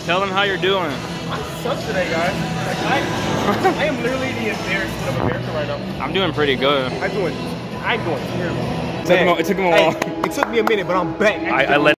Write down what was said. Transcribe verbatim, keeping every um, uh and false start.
Tell them how you're doing. I suck today, guys. Like, I, I am literally the embarrassment of America right now. I'm doing pretty good. I'm doing, I'm doing terrible. It took him a, it took him a Hey, while. it took me a minute, but I'm back. I, I let